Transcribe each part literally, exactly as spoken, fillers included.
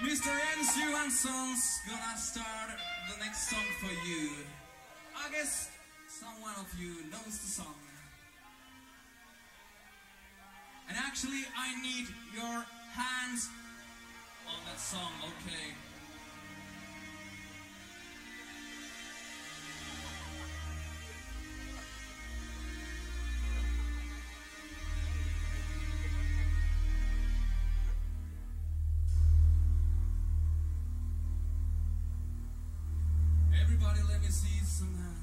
mister Jens Johansson's gonna start the next song for you. I guess someone of you knows the song. And actually, I need your hands on that song, okay? Everybody, let me see some hands.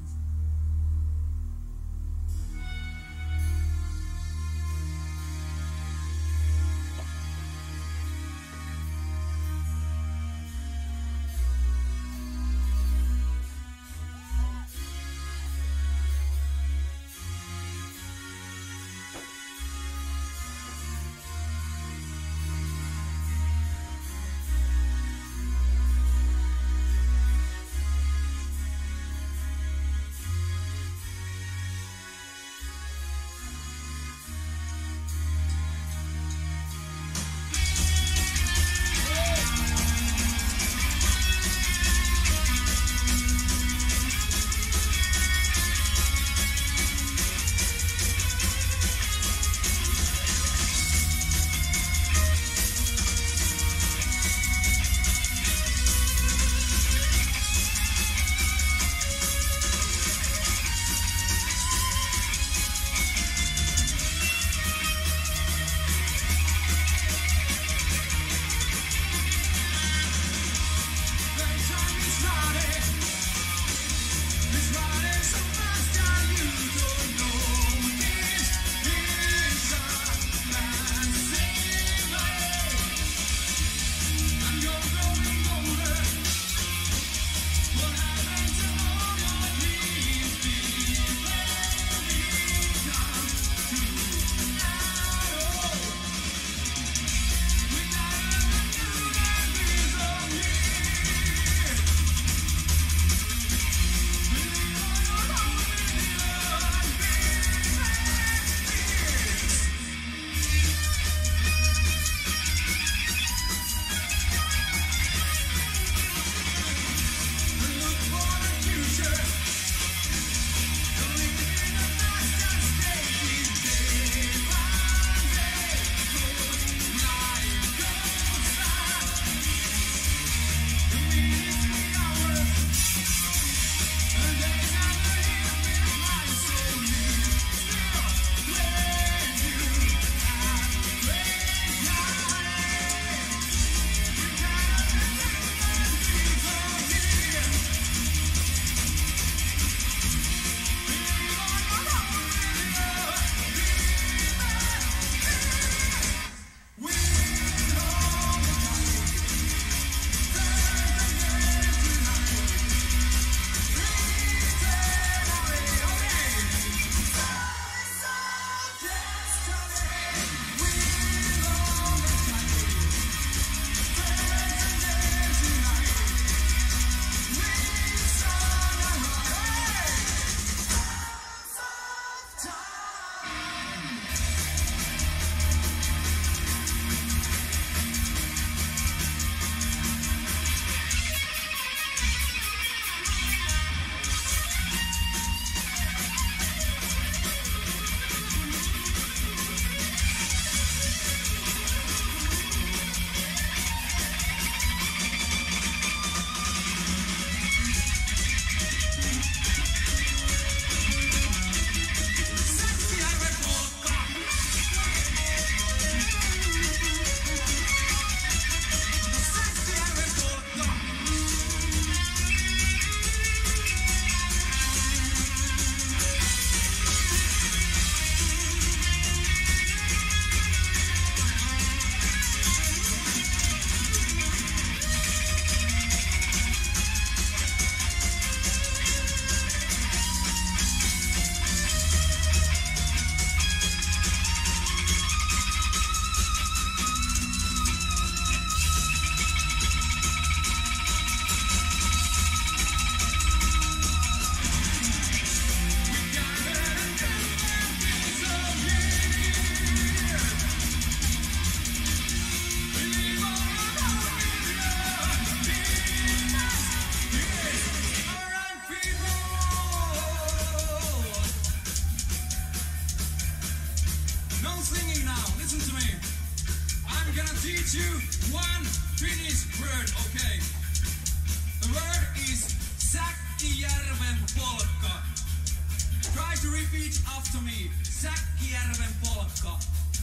I'm singing now. Listen to me. I'm gonna teach you one Finnish word, okay? The word is Säkkijärven polka. Try to repeat after me. Säkkijärven polka.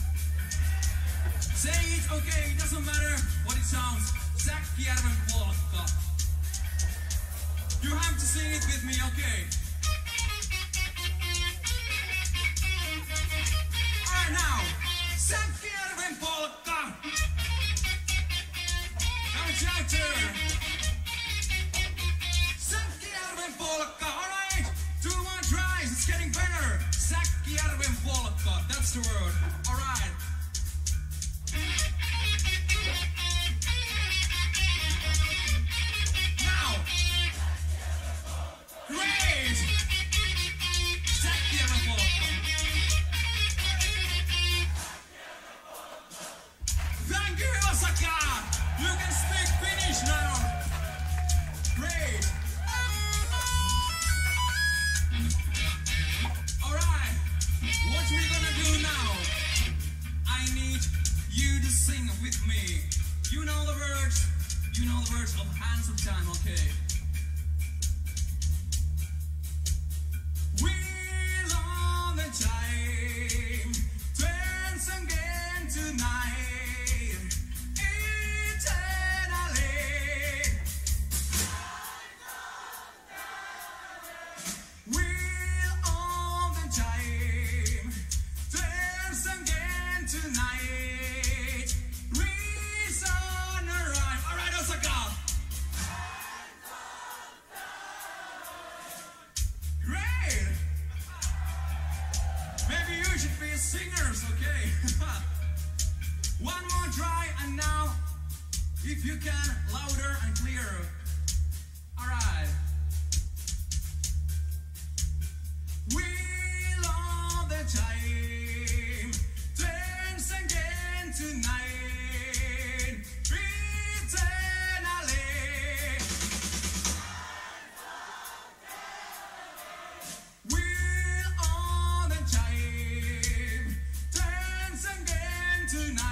Say it, okay? It doesn't matter what it sounds. Säkkijärven polka. You have to sing it with me, okay? Alright now, Säkkijärven polka. Now it's your turn. Säkkijärven polka. Alright, two more tries. It's getting better. Säkkijärven polka. That's the word. Alright. Now. Great. Säkkijärven polka. Thank you, Osaka! You can speak Finnish now! Great! Alright, what we're gonna do now? I need you to sing with me. You know the words, you know the words of Hands of Time, okay? Wheel on the time, turns again tonight. Tonight, reason arrive. All right, Osaka. Great. Maybe you should be singers, okay? One more try, and now, if you can, louder and clearer. All right. Wheel on the time. Again tonight, eternally. We're on the time, dance again tonight.